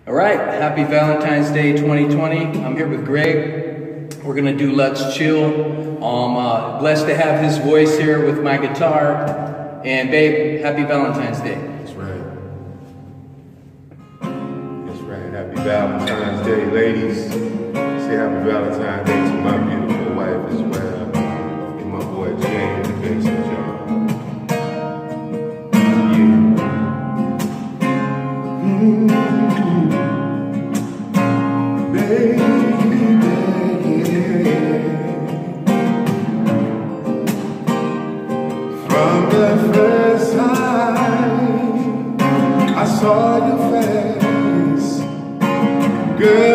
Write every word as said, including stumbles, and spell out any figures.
All right, happy Valentine's Day twenty twenty. I'm here with Greg. We're gonna do Let's Chill. I'm uh, blessed to have his voice here with my guitar. And babe, happy Valentine's Day. That's right. That's right, happy Valentine's Day, ladies. Say happy Valentine's Day to my beautiful wife as well. And my boy James, the basement job. From the first time I saw your face, girl.